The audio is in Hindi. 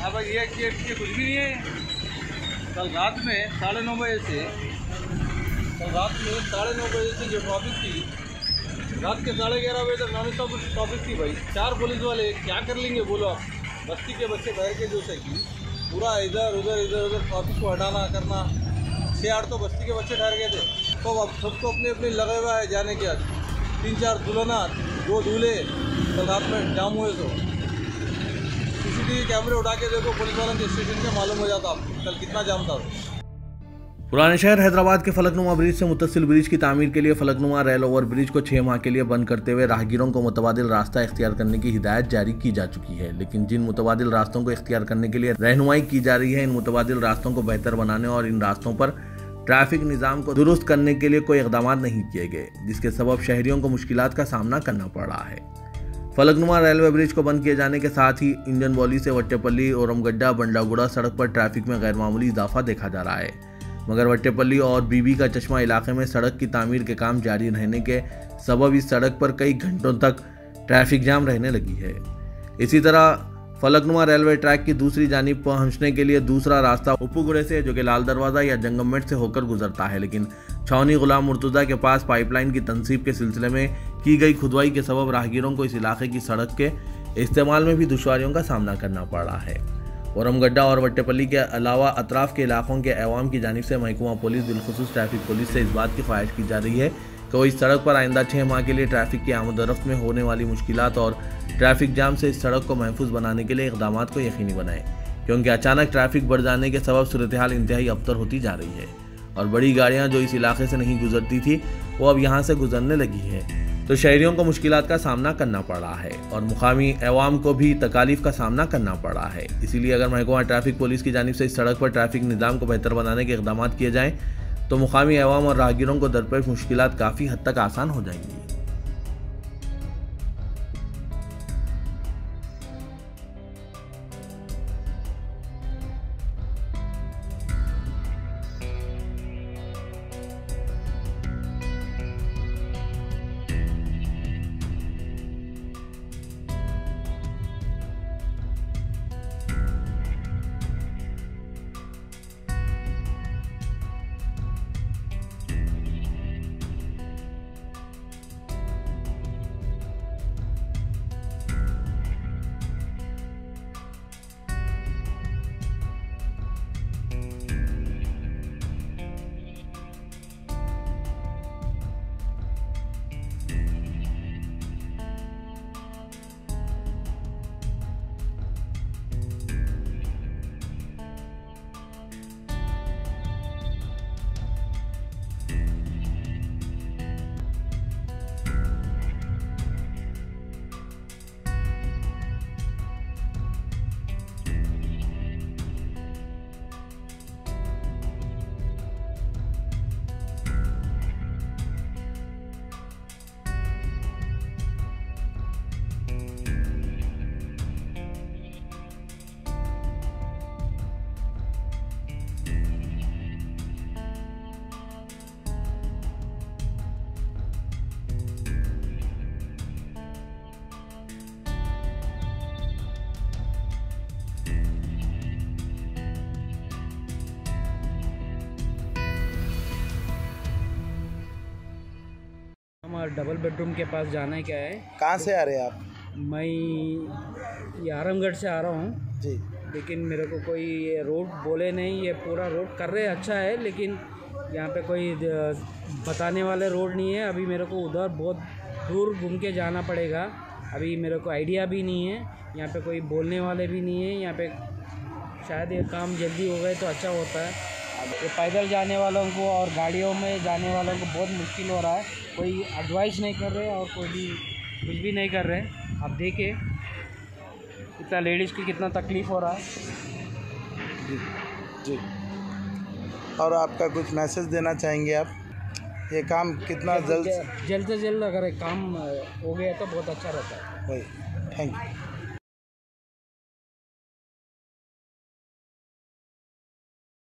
अब ये कुछ भी नहीं है। कल रात में 9:30 बजे से जो ट्रैफिक थी, रात के 11:30 बजे तक नॉन स्टॉप ट्रैफिक थी भाई। 4 पुलिस वाले क्या कर लेंगे बोलो आप। बस्ती के बच्चे बैठ के जो से कि पूरा इधर उधर ट्रैफिक को हटाना करना। 6-8 तो बस्ती के बच्चे ठहर गए थे। तो अब सबको अपने अपने लगे हुआ है जाने के। 3-4 दुल्हना 2 दूल्हे कल रात में जाम हुए। तो सीसीटीवी कैमरे उठा के देखो पुलिस वालों के स्टेशन पे, मालूम हो जाता आपको कल कितना जाम था। पुराने शहर हैदराबाद के फलकनुमा ब्रिज से मुत्तसिल ब्रिज की तामीर के लिए फलकनुमा रेल ओवर ब्रिज को 6 माह के लिए बंद करते हुए राहगीरों को मुतबादिल रास्ता इख्तियार करने की हिदायत जारी की जा चुकी है। लेकिन जिन मुतबादिल रास्तों को इख्तियार करने के लिए रहनुमाई की जा रही है, इन मुतबादिल रास्तों को बेहतर बनाने और इन रास्तों पर ट्रैफिक निज़ाम को दुरुस्त करने के लिए कोई इक़दाम नहीं किए गए, जिसके सबब शहरियों को मुश्किलात का सामना करना पड़ रहा है। फलकनुमा रेलवे ब्रिज को बंद किए जाने के साथ ही इंजन बौली से वट्टेपल्ली, ओरमगड्डा, बंडागुड़ा सड़क पर ट्रैफिक में गैरमामूली इजाफा देखा जा रहा है। मगर वट्टेपल्ली और बीबी का चश्मा इलाके में सड़क की तामीर के काम जारी रहने के सबब इस सड़क पर कई घंटों तक ट्रैफिक जाम रहने लगी है। इसी तरह फलकनुमा रेलवे ट्रैक की दूसरी जानिब पहुंचने के लिए दूसरा रास्ता उपुगुड़े से, जो कि लाल दरवाज़ा या जंगममेट से होकर गुजरता है, लेकिन छावनी गुलाम मुर्तज़ा के पास पाइपलाइन की तनसीब के सिलसिले में की गई खुदवाई के सबब राहगीरों को इस इलाके की सड़क के इस्तेमाल में भी दुश्वारियों का सामना करना पड़ रहा है। औरमगड्डा और वट्टेपल्ली के अलावा अतराफ के इलाकों के अवाम की जानिब से महकमा पुलिस, बिलखुसूस ट्रैफिक पुलिस से इस बात की ख्वाहिश की जा रही है कि वो इस सड़क पर आइंदा 6 माह के लिए ट्रैफिक की आमद-ओ-रफ्त में होने वाली मुश्किलात और ट्रैफिक जाम से इस सड़क को महफूज बनाने के लिए इक़दामात को यकीनी बनाएं, क्योंकि अचानक ट्रैफिक बढ़ जाने के सबब सूरत हाल इंतहाई अबतर होती जा रही है और बड़ी गाड़ियाँ जो इस इलाके से नहीं गुजरती थी वो अब यहाँ से गुजरने लगी है। तो शहरियों को मुश्किलात का सामना करना पड़ रहा है और मुकामी अवाम को भी तकालीफ का सामना करना पड़ रहा है। इसीलिए अगर महकमा ट्रैफिक पुलिस की जानिब से इस सड़क पर ट्रैफिक निज़ाम को बेहतर बनाने के इक़दाम किए जाएँ तो मुकामी अवाम और राहगीरों को दरपेश मुश्किलात काफ़ी हद तक आसान हो जाएंगी। हमारा डबल बेडरूम के पास जाना है। क्या है, कहाँ से आ रहे हैं आप? मैं ये आरामगढ़ से आ रहा हूँ जी। लेकिन मेरे को कोई ये रोड बोले नहीं, ये पूरा रोड कर रहे अच्छा है, लेकिन यहाँ पे कोई बताने वाले रोड नहीं है। अभी मेरे को उधर बहुत दूर घूम के जाना पड़ेगा। अभी मेरे को आइडिया भी नहीं है, यहाँ पे कोई बोलने वाले भी नहीं है। यहाँ पे शायद ये काम जल्दी हो गए तो अच्छा होता है। ये पैदल जाने वालों को और गाड़ियों में जाने वालों को बहुत मुश्किल हो रहा है। कोई एडवाइस नहीं कर रहे और कोई भी कुछ भी नहीं कर रहे। आप देखिए इतना लेडीज़ की कितना तकलीफ़ हो रहा है। जी जी। और आपका कुछ मैसेज देना चाहेंगे आप? ये काम कितना जल्द से जल्द अगर काम हो गया तो बहुत अच्छा रहता है। वही, थैंक यू।